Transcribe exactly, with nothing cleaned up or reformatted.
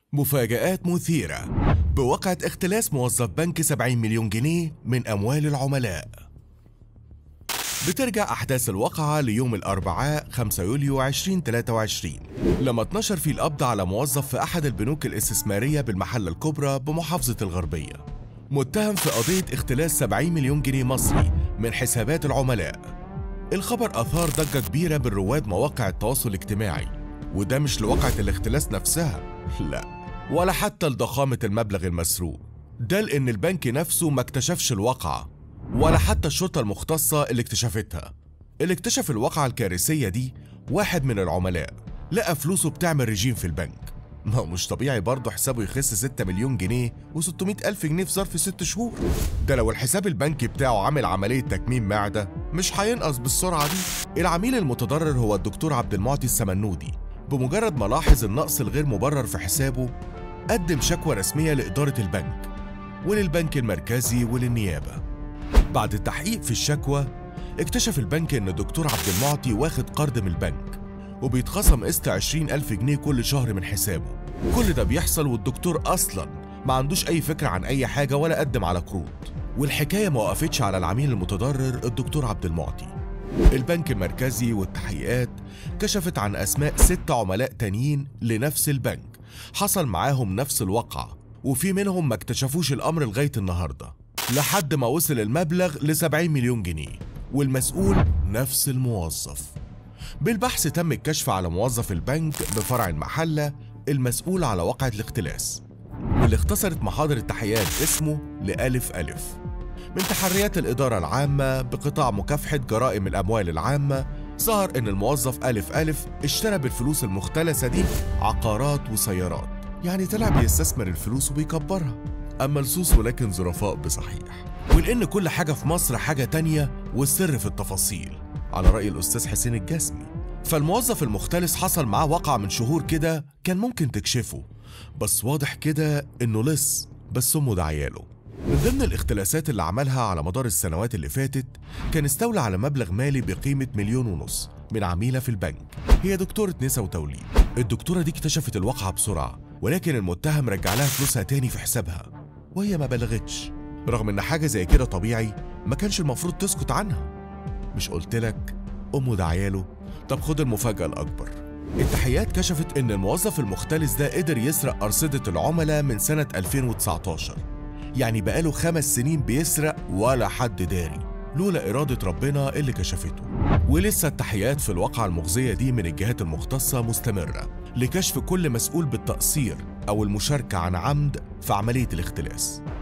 مفاجآت مثيرة بواقعة اختلاس موظف بنك سبعين مليون جنيه من أموال العملاء. بترجع أحداث الواقعة ليوم الأربعاء خمسة يوليو ألفين وثلاثة وعشرين لما اتنشر فيه القبض على موظف في أحد البنوك الاستثمارية بالمحلة الكبرى بمحافظة الغربية، متهم في قضية اختلاس سبعين مليون جنيه مصري من حسابات العملاء. الخبر أثار ضجة كبيرة من رواد مواقع التواصل الاجتماعي، وده مش لواقعة الاختلاس نفسها، لا، ولا حتى لضخامة المبلغ المسروق، ده لأن البنك نفسه ما اكتشفش الواقعة، ولا حتى الشرطة المختصة اللي اكتشفتها. اللي اكتشف الواقعة الكارثية دي واحد من العملاء لقى فلوسه بتعمل رجيم في البنك. ما هو مش طبيعي برضه حسابه يخس ستة مليون جنيه و600 ألف جنيه في ظرف ست شهور. ده لو الحساب البنكي بتاعه عامل عملية تكميم معدة مش هينقص بالسرعة دي. العميل المتضرر هو الدكتور عبد المعطي السمنودي. بمجرد ما لاحظ النقص الغير مبرر في حسابه قدم شكوى رسمية لإدارة البنك وللبنك المركزي وللنيابة. بعد التحقيق في الشكوى اكتشف البنك إن الدكتور عبد المعطي واخد قرض من البنك وبيتخصم قسط عشرين ألف جنيه كل شهر من حسابه. كل ده بيحصل والدكتور أصلاً ما عندوش أي فكرة عن أي حاجة ولا قدم على قروض. والحكاية ما وقفتش على العميل المتضرر الدكتور عبد المعطي. البنك المركزي والتحقيقات كشفت عن أسماء ست عملاء تانيين لنفس البنك حصل معاهم نفس الواقعة، وفي منهم ما اكتشفوش الأمر لغاية النهاردة، لحد ما وصل المبلغ ل سبعين مليون جنيه، والمسؤول نفس الموظف. بالبحث تم الكشف على موظف البنك بفرع المحلة المسؤول على واقعة الاختلاس، واللي اختصرت محاضر التحقيقات اسمه لألف ألف. من تحريات الإدارة العامة بقطاع مكافحة جرائم الأموال العامة ظهر إن الموظف ألف ألف اشترى بالفلوس المختلسة دي عقارات وسيارات، يعني طلع بيستثمر الفلوس وبيكبرها. أما لصوص ولكن ظرفاء بصحيح، ولأن كل حاجة في مصر حاجة تانية والسر في التفاصيل، على رأي الأستاذ حسين الجسمي. فالموظف المختلس حصل معاه واقعة من شهور كده كان ممكن تكشفه، بس واضح كده إنه لص بس أمه دعياله. من ضمن الاختلاسات اللي عملها على مدار السنوات اللي فاتت كان استولى على مبلغ مالي بقيمة مليون ونص من عميلة في البنك، هي دكتورة نسا وتوليد. الدكتورة دي اكتشفت الواقعة بسرعة، ولكن المتهم رجع لها فلوسها تاني في حسابها وهي ما بلغتش، رغم ان حاجة زي كده طبيعي ما كانش المفروض تسكت عنها. مش قلتلك أمه دعياله؟ طب خد المفاجأة الأكبر. التحقيقات كشفت إن الموظف المختلس ده قدر يسرق أرصدة العملاء من سنة ألفين وتسعتاشر، يعني بقاله خمس سنين بيسرق ولا حد داري، لولا إرادة ربنا اللي كشفته. ولسه التحقيقات في الواقعة المخزية دي من الجهات المختصة مستمرة لكشف كل مسؤول بالتقصير أو المشاركة عن عمد في عملية الاختلاس.